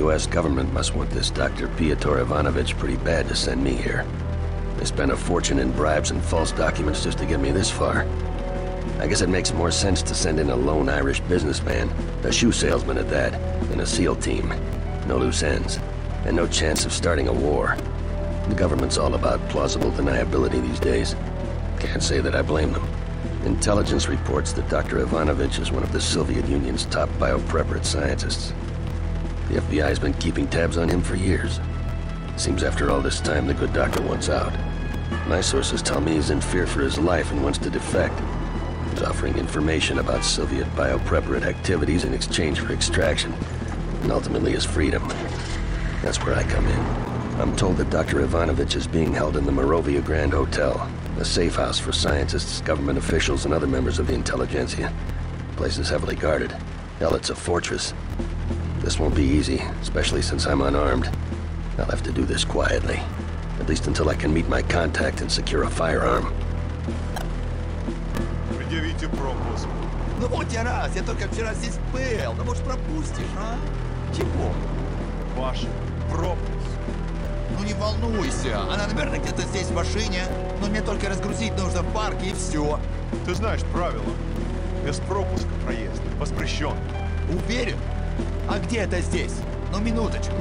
U.S. government must want this Dr. Pyotr Ivanovich pretty bad to send me here. They spent a fortune in bribes and false documents just to get me this far. I guess it makes more sense to send in a lone Irish businessman, a shoe salesman at that, than a SEAL team. No loose ends, and no chance of starting a war. The government's all about plausible deniability these days. Can't say that I blame them. Intelligence reports that Dr. Ivanovich is one of the Soviet Union's top biopreparate scientists. The FBI's been keeping tabs on him for years. Seems after all this time, the good doctor wants out. My sources tell me he's in fear for his life and wants to defect. He's offering information about Soviet biopreparate activities in exchange for extraction, and ultimately his freedom. That's where I come in. I'm told that Dr. Ivanovich is being held in the Morovia Grand Hotel, a safe house for scientists, government officials, and other members of the intelligentsia. The place is heavily guarded. Hell, it's a fortress. This won't be easy, especially since I'm unarmed. I'll have to do this quietly, at least until I can meet my contact and secure a firearm. Предъявите пропуск. Ну вот я раз, я только вчера здесь был. Ну может пропустишь, а? Чего? Ваш пропуск. Ну не волнуйся, она, наверное, где-то здесь в машине. Но мне только разгрузить нужно в парке и все. Ты знаешь правила. Без пропуска проезд воспрещен. Уверен? А где это здесь? Ну минуточку.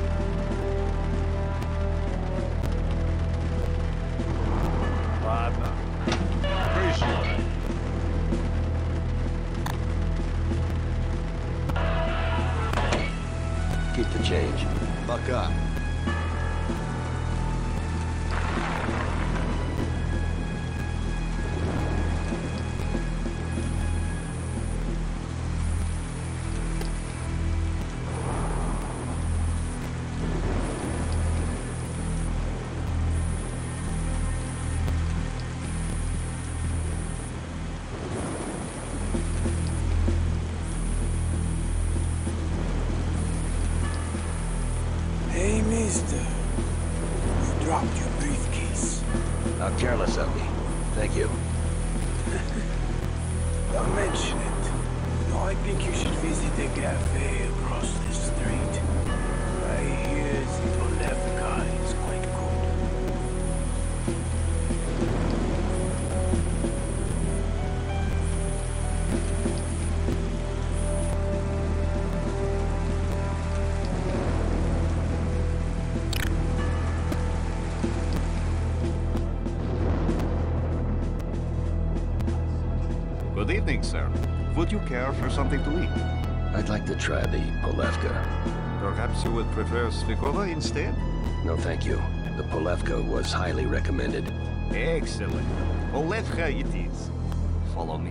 Ладно. Проезжай. Keep the change. Пока. Hey, mister. You dropped your briefcase. How careless of me. Thank you. Don't mention it. No, I think you should visit the cafe across the street. I hear the Polevka is quite good. Good evening, sir. Would you care for something to eat? I'd like to try the Polevka. Perhaps you would prefer Svikova instead? No, thank you. The Polevka was highly recommended. Excellent. Polevka it is. Follow me.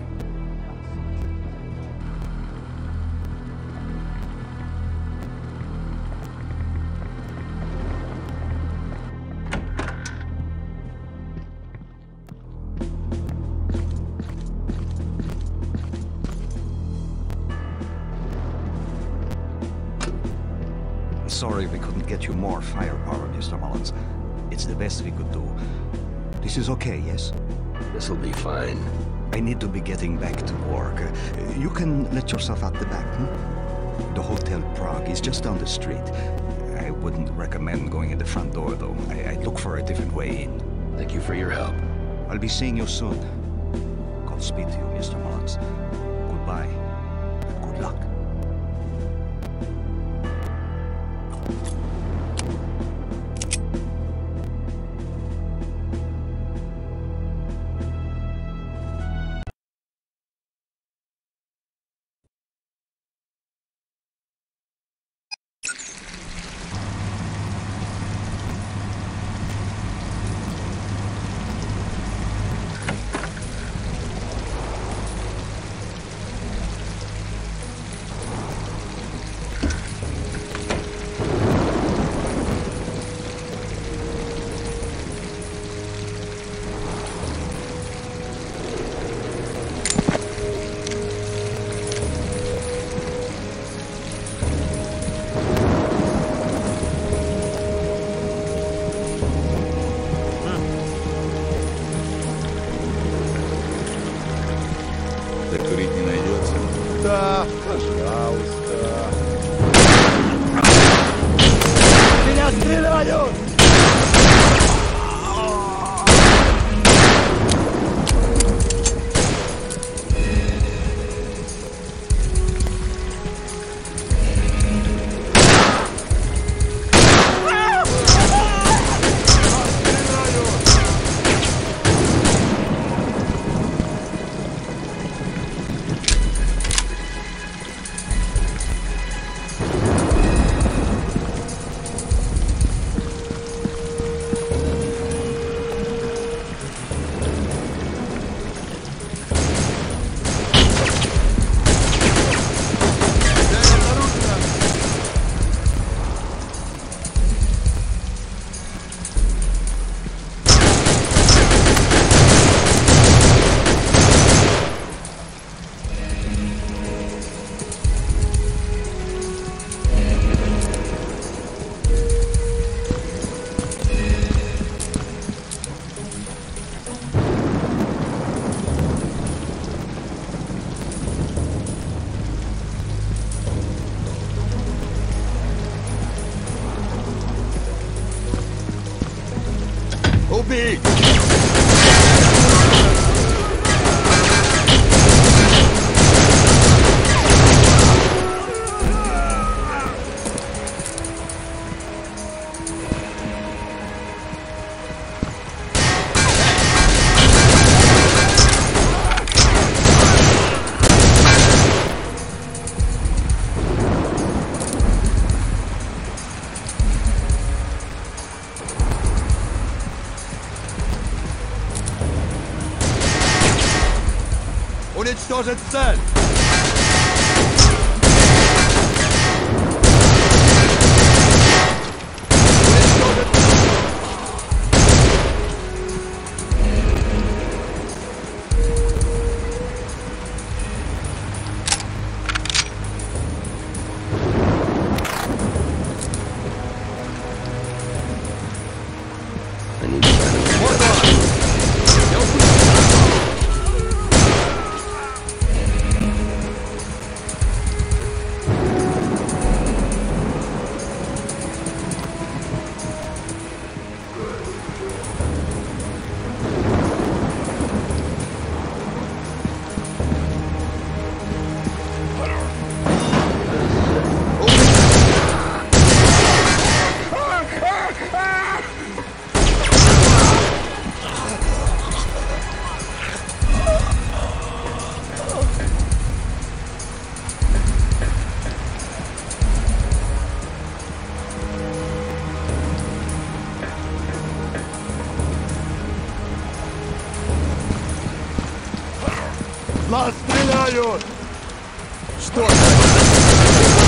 Sorry we couldn't get you more firepower, Mr. Mullins. It's the best we could do. This is okay, yes? This'll be fine. I need to be getting back to work. You can let yourself out the back, The Hotel Prague is just down the street. I wouldn't recommend going in the front door, though. I'd look for a different way in. Thank you for your help. I'll be seeing you soon. Godspeed to you, Mr. Mullins. Goodbye, and good luck. Закурить не найдется? Да, пожалуйста. Пошли! Уничтожить цель! I need to find a way. Вот он! Я услышал! Нас стреляют! Что это?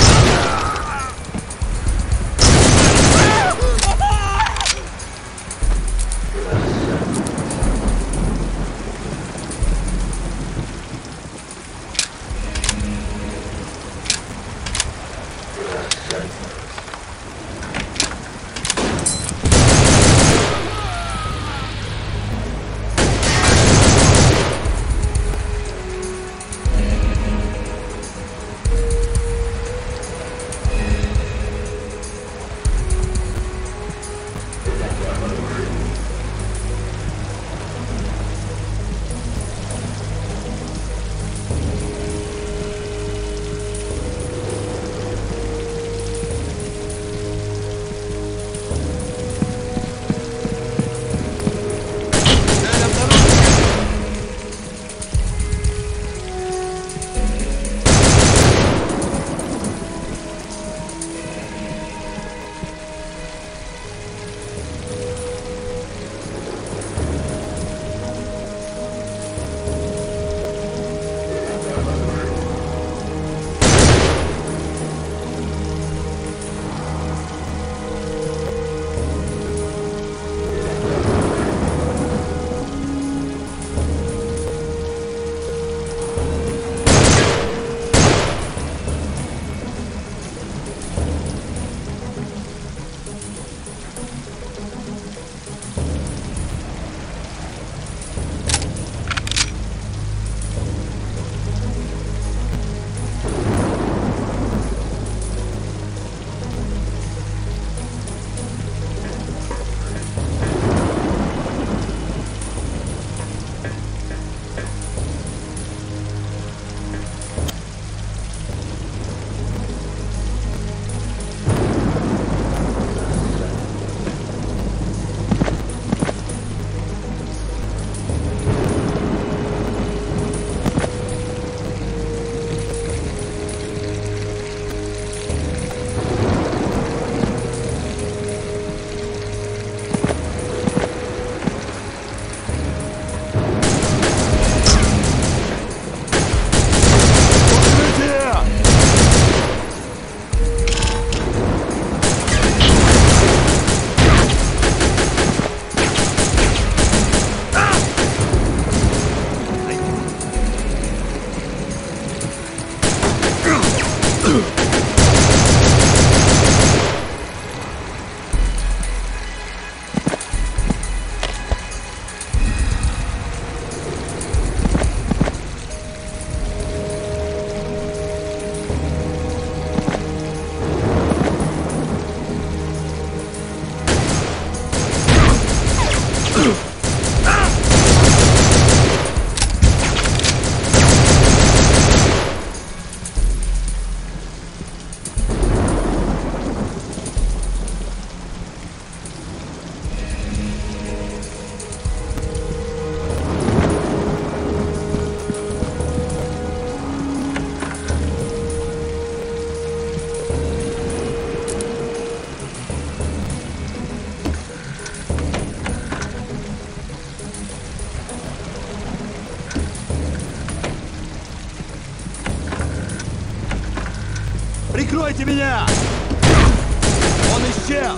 Прикройте меня! Он исчез!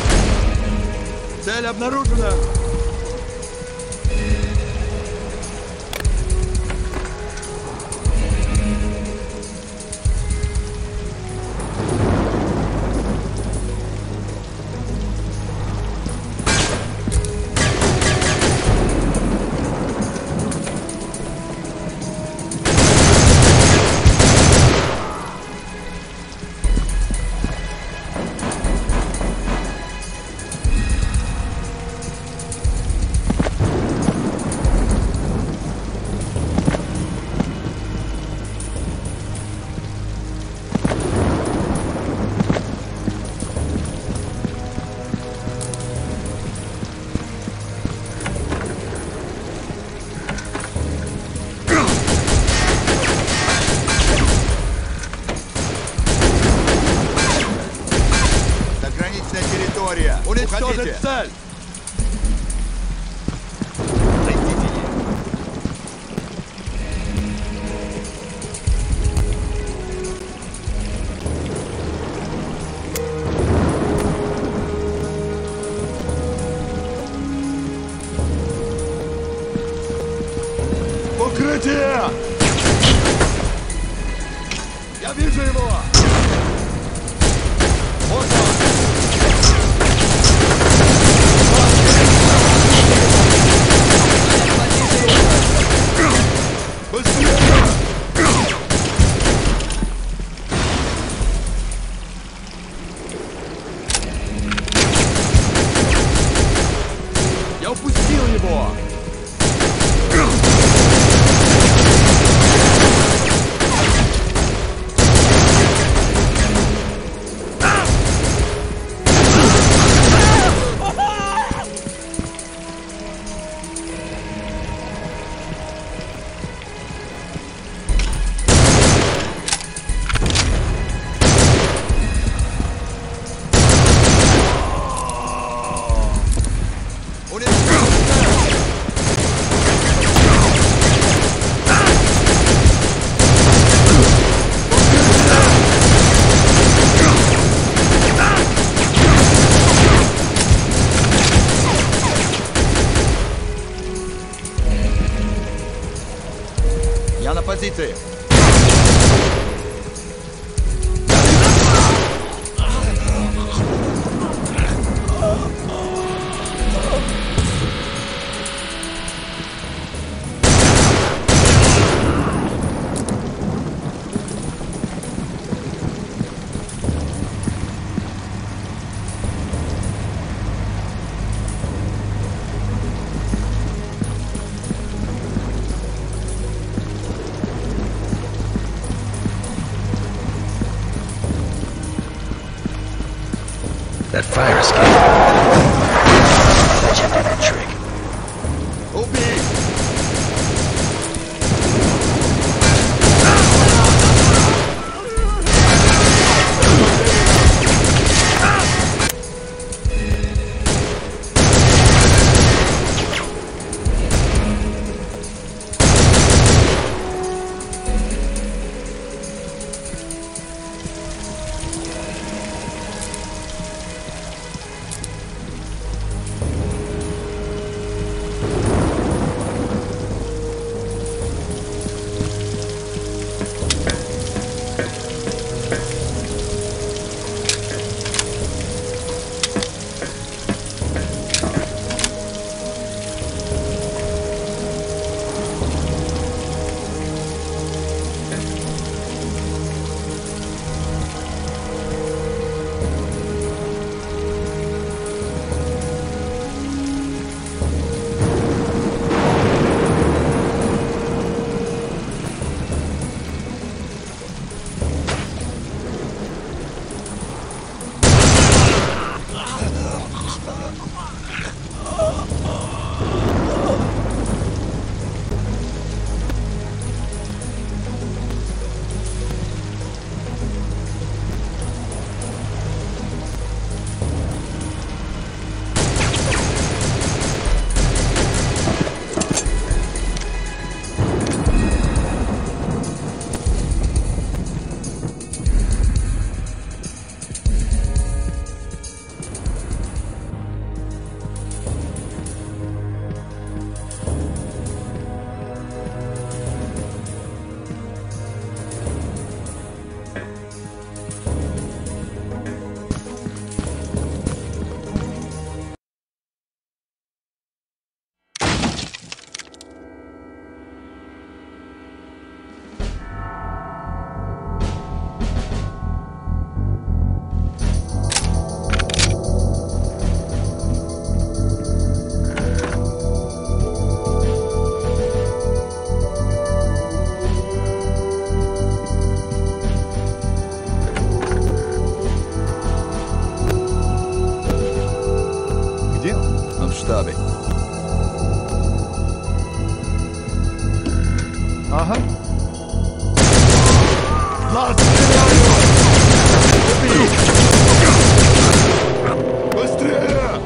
Цель обнаружена! Уничтожить цель! Найдите ее! Укрытие! Я вижу его! Вот он! Я упустил его! Я на позиции. That fire escape. Bet you know that trick. Убей! Ага. Нас стреляют! Убей! Быстрее!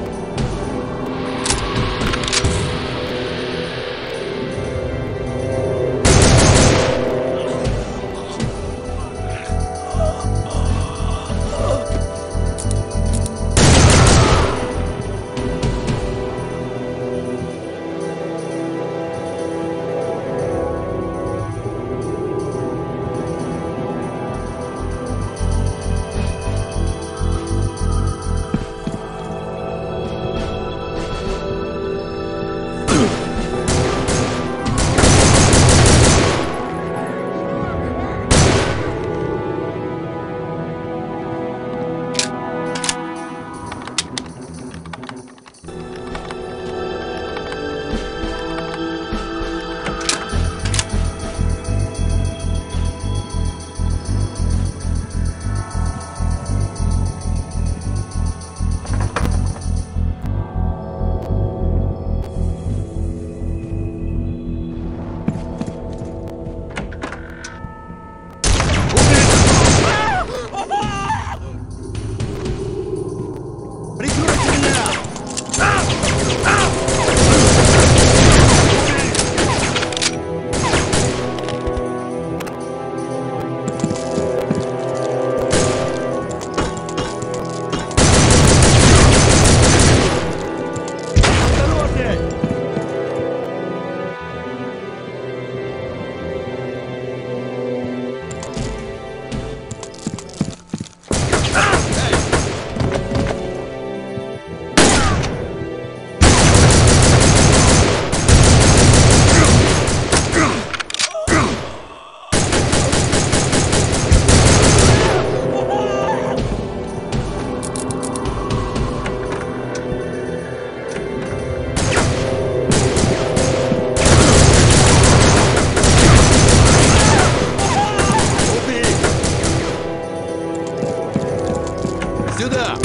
Сюда!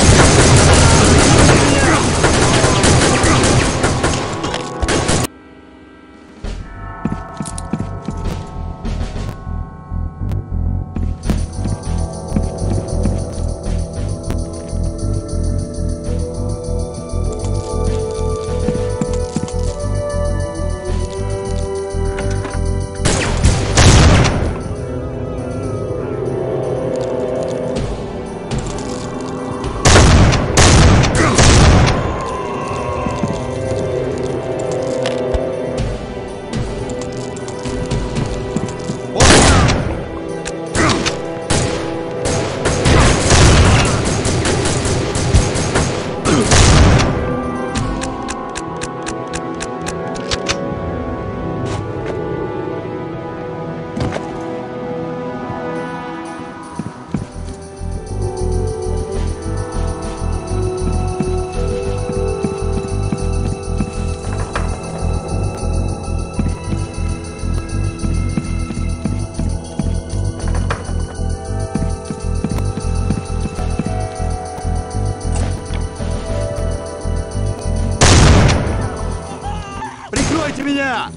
Прикройте меня!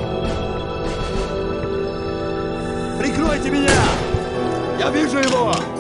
Прикройте меня! Я вижу его!